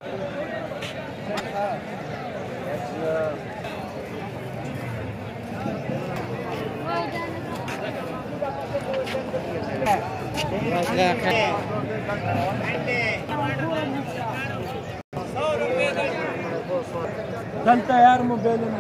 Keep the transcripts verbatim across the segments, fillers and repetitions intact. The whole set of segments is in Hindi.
चलता यार मोबाइल में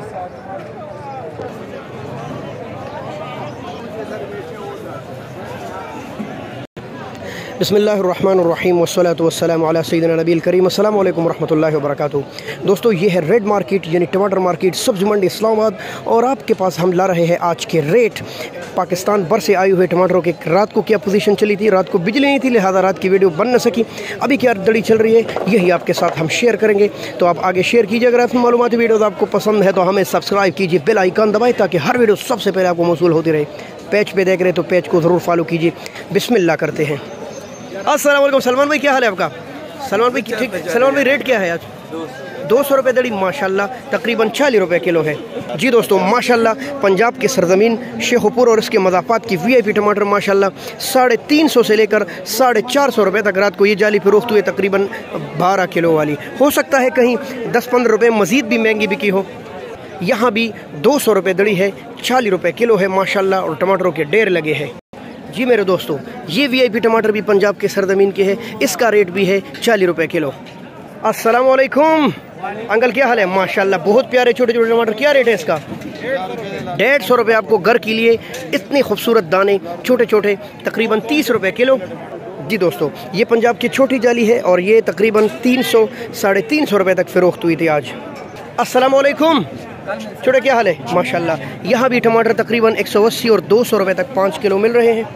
बिस्मिल्लाहिर्रहमानिर्रहीम वस्सलातु वस्सलामु अला सय्यिदिना नबील करीम। अस्सलामु अलैकुम रहमतुल्लाहि व बरकातुहू। दोस्तों, ये है रेड मार्केट यानी टमाटर मार्केट, सब्ज़ी मंडी इस्लामाबाद। और आपके पास हम ला रहे हैं आज के रेट। पाकिस्तान भर से आए हुए टमाटरों के रात को क्या पोजीशन चली थी, रात को बिजली नहीं थी, लिहाजा रात की वीडियो बन न सकी। अभी क्या दड़ी चल रही है यही आपके साथ हम शेयर करेंगे, तो आप आगे शेयर कीजिए। अगर आपकी मालूमाती वीडियोज़ आपको पसंद है तो हमें सब्सक्राइब कीजिए, बेल आइकन दबाएँ ताकि हर वीडियो सबसे पहले आपको मौसूल होती रहे। पेज पे देख रहे तो पेज को ज़रूर फॉलो कीजिए। बिस्मिल्लाह करते हैं। अस्सलाम वालेकुम सलमान भाई, क्या हाल है आपका? सलमान भाई ठीक। सलमान भाई रेट क्या है आज? दो सौ रुपये दड़ी माशाल्लाह, तकरीबन चालीस रुपये किलो है। जी दोस्तों माशाल्लाह, पंजाब की सरजमीन शेखुपुर और इसके मज़ाफ़ात की वीआईपी टमाटर माशाल्लाह साढ़े तीन सौ से लेकर साढ़े चार सौ रुपये तक रात को ये जाली फरोख्त हुए, तकरीबन बारह किलो वाली। हो सकता है कहीं दस पंद्रह रुपये मज़ीद भी महंगी बिकी हो। यहाँ भी दो सौ रुपये दड़ी है, चालीस रुपये किलो है माशाल्लाह, और टमाटरों के ढेर लगे हैं। जी मेरे दोस्तों, ये वीआईपी टमाटर भी पंजाब के सरजमीन के है, इसका रेट भी है चालीस रुपये किलो। अस्सलाम वालेकुम अंकल, क्या हाल है? माशाल्लाह बहुत प्यारे छोटे छोटे टमाटर। क्या रेट है इसका? डेढ़ सौ रुपये आपको घर के लिए। इतने खूबसूरत दाने छोटे छोटे, तकरीबन तीस रुपये किलो। जी दोस्तों, ये पंजाब की छोटी जाली है और ये तकरीबन तीन सौ साढ़े तीन सौ रुपये तक फ़रोख्त हुई थी आज। अस्सलाम वालेकुम छोटे, क्या हाल है? माशाल्लाह, यहाँ भी टमाटर तकरीबन एक सौ अस्सी और दो सौ रुपये तक पाँच किलो मिल रहे हैं।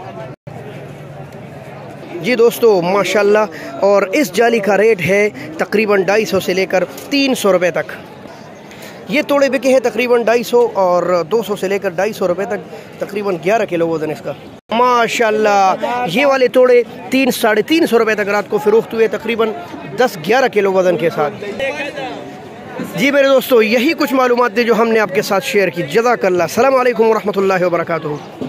जी दोस्तों माशाल्लाह, और इस जाली का रेट है तकरीबन ढाई सौ से लेकर तीन सौ रुपये तक। ये तोड़े बिके हैं तकरीबन ढाई सौ और दो सौ से लेकर ढाई सौ रुपये तक, तकरीबन ग्यारह किलो वजन इसका माशाल्लाह। ये वाले तोड़े तीन साढ़े तीन सौ रुपये तक रात को फ़रोख्त हुए, तकरीबन दस ग्यारह किलो वजन के साथ। जी मेरे दोस्तों, यही कुछ मालूमात थी जो हमने आपके साथ शेयर की। जज़ाकल्लाह। अस्सलामु अलैकुम व रहमतुल्लाहि व बरकातुहू।